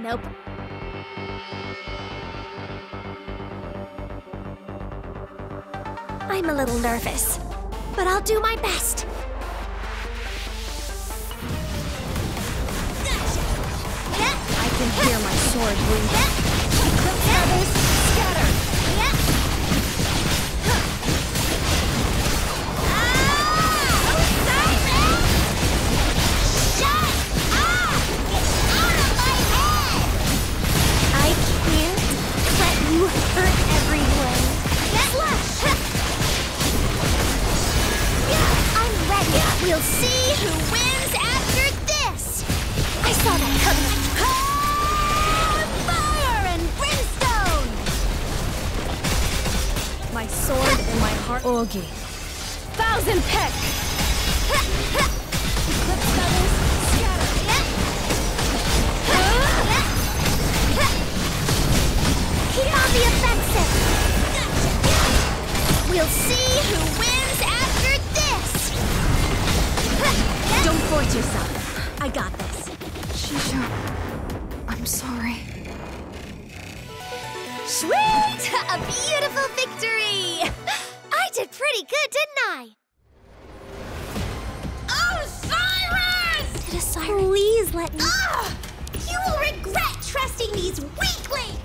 Nope. I'm a little nervous, but I'll do my best. I can hear my sword breathing. Eclipse feathers, scatter! Hurt everyone. I'm ready. We'll see who wins after this. I saw that coming. Fire and brimstone. My sword and my heart. Augie. Thousand Peck. Eclipse feathers, scatter. Keep on the offensive! We'll see who wins after this! Don't force yourself. I got this. Shisha, I'm sorry. Sweet! A beautiful victory! I did pretty good, didn't I? Osiris! Did Osiris... Please let me... You will regret trusting these weaklings!